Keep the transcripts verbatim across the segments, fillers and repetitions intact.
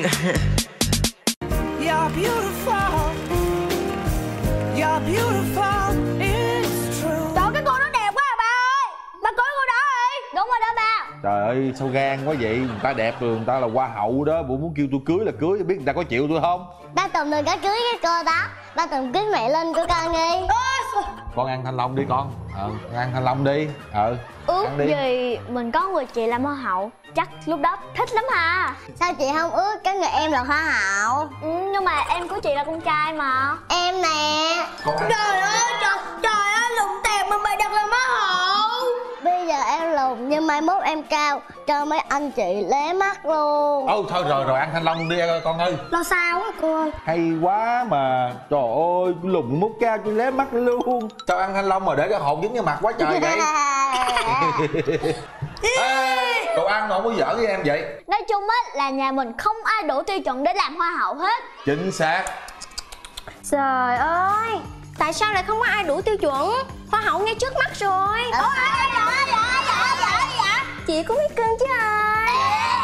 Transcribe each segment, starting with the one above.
You're beautiful. You're beautiful. It's true. Trời, cái cô đó đẹp quá à ba ơi. Ba cưới cô đó đi. Đúng rồi đó ba. Trời ơi sao gan quá vậy, người ta đẹp rồi, người ta là hoa hậu đó, bộ muốn kêu tôi cưới là cưới, biết người ta có chịu tôi không? Ba Tùng đừng có cưới cái cô đó. Ba Tùng cưới mẹ Linh của con đi. Con ăn thanh long đi con. Ờ con ăn thanh long đi. Ờ Ước ăn đi. gì mình có người chị làm hoa hậu, chắc lúc đó thích lắm ha. Sao chị không ước có người em là hoa hậu? Ừ, nhưng mà em của chị là con trai mà. Em nè. Trời ơi trời, trời ơi lùn tèm mà mày đặt là hoa hậu. Bây giờ em lùn nhưng mai mốt em cao, cho mấy anh chị lé mắt luôn. Ô thôi rồi rồi ăn thanh long đi con ơi. Lo sao á cô ơi. Hay quá mà. Trời ơi lùn mút cao tôi lé mắt luôn. Sao ăn thanh long mà để cái hột dính vào mặt quá trời vậy? Ê, cậu ăn mà không có giỡn với em vậy. Nói chung á là nhà mình không ai đủ tiêu chuẩn để làm hoa hậu hết. Chính xác. Trời ơi, tại sao lại không có ai đủ tiêu chuẩn? Hoa hậu ngay trước mắt rồi. Ủa, dạ, dạ, dạ, dạ, dạ, dạ. Chị cũng biết cưng chứ ai.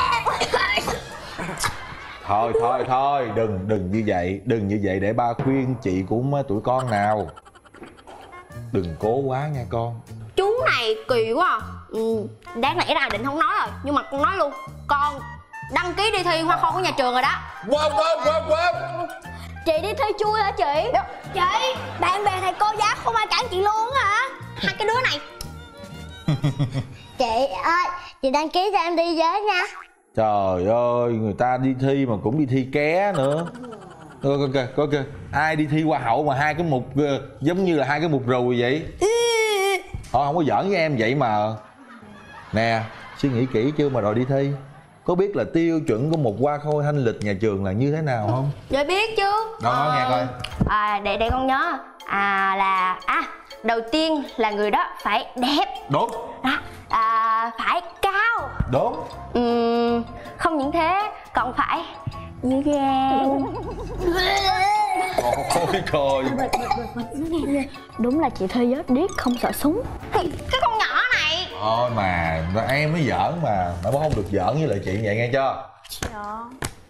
Thôi thôi thôi đừng đừng như vậy, đừng như vậy để ba khuyên chị cũng tuổi con nào. Đừng cố quá nha con. Chú này kỳ quá à. Ừ, đáng lẽ ra định không nói rồi, nhưng mà con nói luôn. Con đăng ký đi thi hoa khôi của nhà trường rồi đó. Wow wow wow wow. Chị đi thi chui hả chị? Chị, bạn bè thầy cô giáo không ai cản chị luôn hả? Hai cái đứa này. Chị ơi, chị đăng ký cho em đi với nha. Trời ơi, người ta đi thi mà cũng đi thi ké nữa. Coi kìa, coi kìa. Ai đi thi hoa hậu mà hai cái mục giống như là hai cái mục rùi vậy. Thôi không có giỡn với em vậy mà. Nè, suy nghĩ kỹ chưa mà rồi đi thi? Có biết là tiêu chuẩn của một hoa khôi thanh lịch nhà trường là như thế nào không? Dạ biết chứ. Đâu nói nghe coi. À, để để con nhớ. À là à đầu tiên là người đó phải đẹp. Đúng. À, à phải cao. Đúng. Uhm, không những thế còn phải dịu dàng. Ôi trời. Đúng là chị Thuê giết điếc không sợ súng. Cái con nhỏ này. Thôi mà em mới giỡn mà, mà không được giỡn với lại chị vậy nghe chưa? Dạ.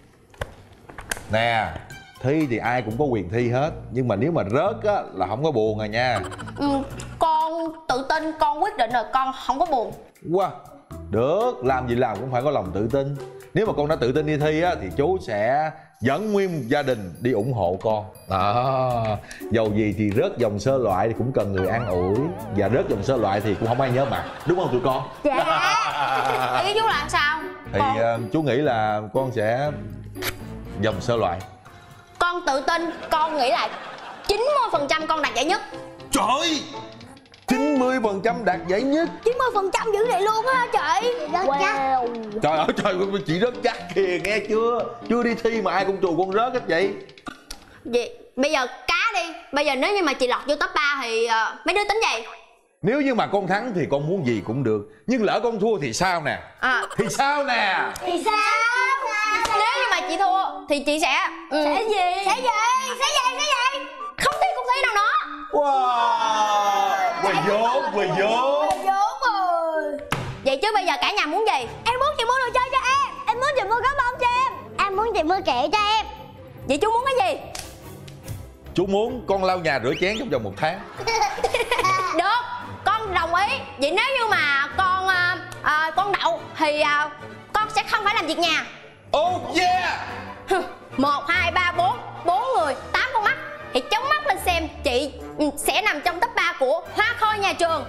Nè, thi thì ai cũng có quyền thi hết, nhưng mà nếu mà rớt á là không có buồn rồi nha. Ừ, con tự tin, con quyết định rồi, con không có buồn. Wow. Được, làm gì làm cũng phải có lòng tự tin. Nếu mà con đã tự tin đi thi á thì chú sẽ dẫn nguyên gia đình đi ủng hộ con. Đó. Dầu gì thì rớt vòng sơ loại thì cũng cần người an ủi, và rớt vòng sơ loại thì cũng không ai nhớ mặt, đúng không tụi con? Dạ. Ý chú làm sao? Thì con... uh, chú nghĩ là con sẽ vòng sơ loại. Con tự tin, con nghĩ là chín mươi phần trăm con đạt giải nhất. Trời, chín mươi phần trăm đạt giải nhất. Chín mươi phần trăm dữ vậy luôn á chị. Rất wow. Chắc. Trời ơi trời ơi, chị rất chắc kìa, nghe chưa? Chưa đi thi mà ai cũng trù con rớt hết vậy. Vậy bây giờ cá đi. Bây giờ nếu như mà chị lọt vô top ba thì uh, mấy đứa tính gì? Nếu như mà con thắng thì con muốn gì cũng được, nhưng lỡ con thua thì sao nè? À. Thì sao nè? Thì sao? Nếu như mà chị thua thì chị sẽ ừ. Sẽ gì? Sẽ gì? Sẽ gì? Sẽ gì? Không thi cũng thi đâu nữa. Wow. Quỳ vốn, quỳ vốn. Quỳ vốn rồi. Vậy chứ bây giờ cả nhà muốn gì? Em muốn chị mua đồ chơi cho em. Em muốn chị mua cá bông cho em. Em muốn chị mua kẹo cho em. Vậy chú muốn cái gì? Chú muốn con lau nhà rửa chén trong vòng một tháng. Được, con đồng ý. Vậy nếu như mà con uh, uh, con đậu thì uh, con sẽ không phải làm việc nhà. Oh yeah. Một, hai, ba, bốn, bốn người, tám con mắt. Thì chống mắt lên xem chị sẽ nằm trong top ba của hoa khôi nhà trường.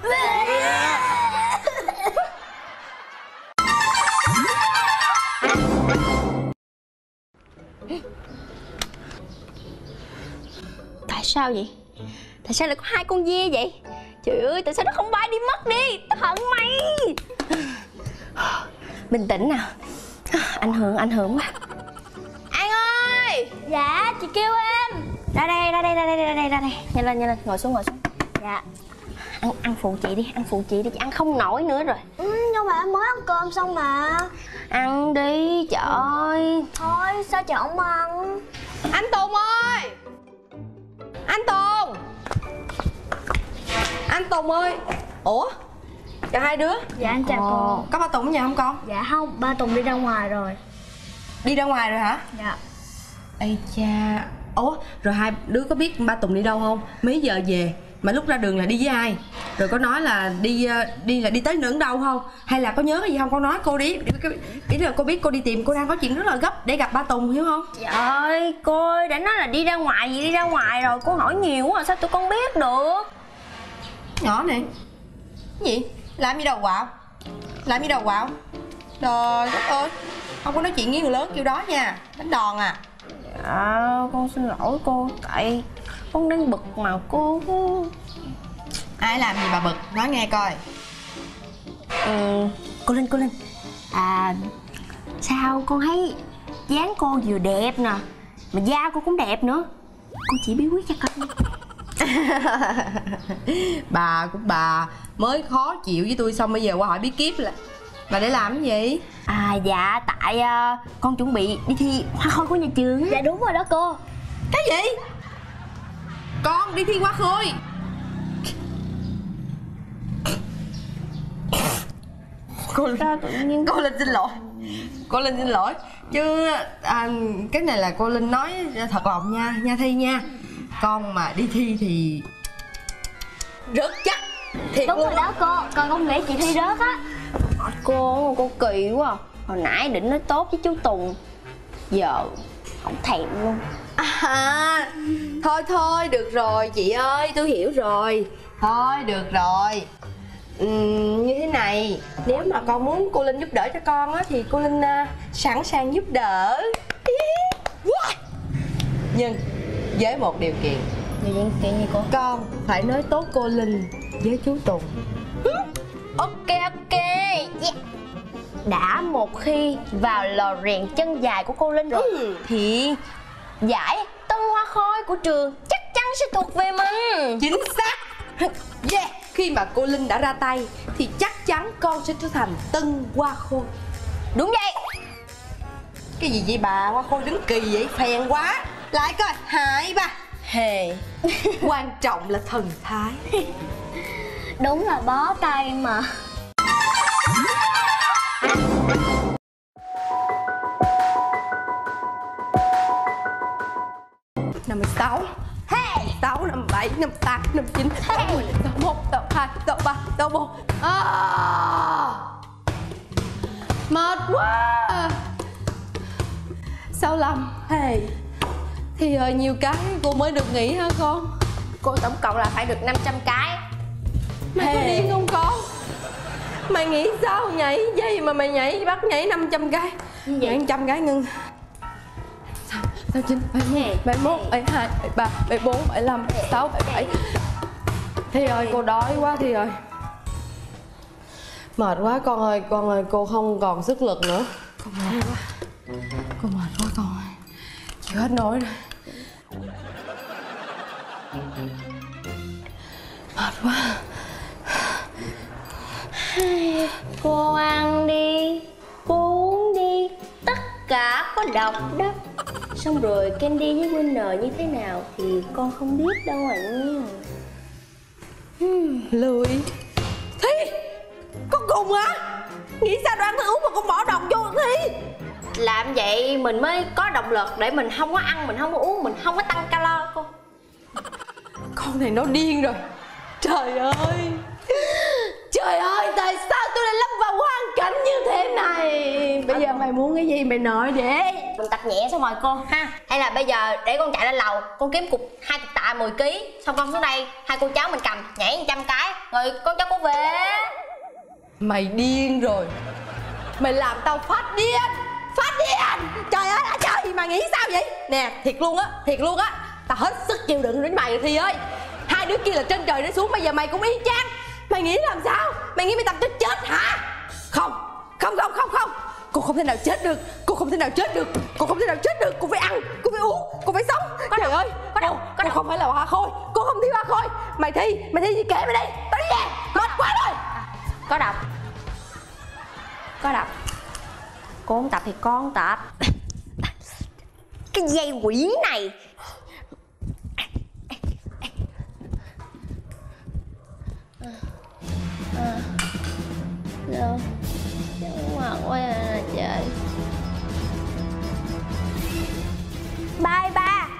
Tại sao vậy? Tại sao lại có hai con dê vậy? Trời ơi, tại sao nó không bay đi mất đi? Tao hận mày. Bình tĩnh nào. Ảnh hưởng, ảnh hưởng quá. An ơi. Dạ, chị kêu em. Ra đây, ra đây, ra đây, ra đây, ra đây. Nhanh lên, nhanh lên, ngồi xuống, ngồi xuống. Dạ. Ăn, ăn phụ chị đi, ăn phụ chị đi, chị ăn không nổi nữa rồi. Ừ, nhưng mà em mới ăn cơm xong mà. Ăn đi, trời ơi. Thôi, sao chị không ăn? Anh Tùng ơi. Anh Tùng. Anh Tùng ơi. Ủa? Chào hai đứa. Dạ, anh chào cô. Có ba Tùng ở nhà không con? Dạ không, ba Tùng đi ra ngoài rồi. Đi ra ngoài rồi hả? Dạ. Ây cha. Ủa, rồi hai đứa có biết ba Tùng đi đâu không? Mấy giờ về? Mà lúc ra đường là đi với ai? Rồi có nói là đi đi là đi tới nửa đâu không? Hay là có nhớ cái gì không? Con nói cô đi. Ý là cô biết cô đi tìm, cô đang có chuyện rất là gấp để gặp ba Tùng, hiểu không? Trời ơi, cô ơi, đã nói là đi ra ngoài gì đi ra ngoài rồi. Cô hỏi nhiều quá, sao tụi con biết được? Nhỏ này. Cái gì? Làm gì đâu quạo? Làm gì đâu quạo? Trời đất ơi, không có nói chuyện với người lớn kiểu đó nha. Đánh đòn à. Dạ, con xin lỗi cô. Tại con đang bực mà cô. Ai làm gì bà bực? Nói nghe coi. Ừ, cô Linh, cô Linh. À, sao con thấy dáng cô vừa đẹp nè, mà da cô cũng đẹp nữa. Cô chỉ bí quyết cho con. Bà của bà mới khó chịu với tôi xong bây giờ qua hỏi bí kíp là bà để làm cái gì? À dạ, tại uh, con chuẩn bị đi thi hoa khôi của nhà trường. Dạ đúng rồi đó cô. Cái gì? Con đi thi hoa khôi? Cô Sao tự nhiên cô Linh xin lỗi. Cô Linh xin lỗi chứ à, cái này là cô Linh nói thật lòng nha, nha Thi nha. Con mà đi thi thì rớt chắc. Thiệt đúng luôn rồi đó cô, con không nghĩ chị thi rớt á. Cô, cô kỳ quá à. Hồi nãy định nói tốt với chú Tùng, giờ không thèm luôn. À, thôi thôi được rồi chị ơi, tôi hiểu rồi. Thôi được rồi. Uhm, như thế này, nếu mà con muốn cô Linh giúp đỡ cho con á thì cô Linh uh, sẵn sàng giúp đỡ. Nhưng với một điều kiện. Điều kiện gì cô? Con phải nói tốt cô Linh với chú Tùng. Ok ok, yeah. Đã một khi vào lò rèn chân dài của cô Linh rồi ừ. thì giải tân hoa khôi của trường chắc chắn sẽ thuộc về mình. Chính xác. Yeah. Khi mà cô Linh đã ra tay thì chắc chắn con sẽ trở thành tân hoa khôi. Đúng vậy. Cái gì vậy bà? Hoa khôi đứng kỳ vậy? Phèn quá. Lại coi. Hai ba. Hề. Quan trọng là thần thái. Đúng là bó tay mà. Năm mươi sáu. Hey. Sáu, năm bảy, năm tám, năm chín, tám mươi, tám mốt, tám hai, tám ba, tám bốn. À, mệt quá. Sáu lăm. Hey. Thì hơi nhiều cái cô mới được nghỉ hả con? Cô tổng cộng là phải được năm trăm cái. Mày hey. có điên không con? Mày nghĩ sao nhảy dây mà mày nhảy bắt nhảy năm trăm cái? Nhảy một trăm cái ngưng. Sáu, chín, bảy mươi, bảy mốt, bảy hai, bảy ba, bảy bốn, bảy lăm, bảy sáu, bảy bảy. Thi ơi, cô đói quá Thi ơi. Mệt quá con ơi, con ơi, cô không còn sức lực nữa. Con mệt quá. Cô mệt quá con ơi. Chịu hết nổi rồi. Mệt quá. Cô ăn đi, cô uống đi, tất cả có độc đó. Xong rồi Candy với Winner như thế nào thì con không biết đâu ạ. hmm. Lười. Thi, con cùng hả? Nghĩ sao đồ ăn thức uống mà con bỏ độc vô Thi? Làm vậy mình mới có động lực để mình không có ăn, mình không có uống, mình không có tăng calo cô. Con này nó điên rồi. Trời ơi. Trời ơi, tại sao tôi lại lâm vào hoàn cảnh như thế này? Bây giờ mày muốn cái gì mày nói đi. Mình tập nhẹ xong rồi cô ha. Hay là bây giờ để con chạy lên lầu, con kiếm cục hai cục tạ mười ký, xong con xuống đây, hai cô cháu mình cầm nhảy một trăm cái, rồi con cháu cô về. Mày điên rồi. Mày làm tao phát điên. Phát điên. Trời ơi là trời, mày nghĩ sao vậy? Nè, thiệt luôn á, thiệt luôn á. Tao hết sức chịu đựng đến mày rồi Thi ơi. Hai đứa kia là trên trời đến xuống, bây giờ mày cũng y chang. Mày nghĩ làm sao? Mày nghĩ mày tập cho chết hả? Không, không, không, không, không. Cô không thể nào chết được. Cô không thể nào chết được. Cô không thể nào chết được. Cô phải ăn, cô phải uống, cô phải sống. Có Trời đâu, ơi, có đâu, cô, cô không phải là hoa khôi. Cô không thi hoa khôi. Mày thi, mày thi gì kệ mày đi. Tao đi về, mệt quá rồi. Có độc. Có độc. Cô không tập thì con không tập. Cái dây quỷ này. À, đâu chóng mặt quá à trời.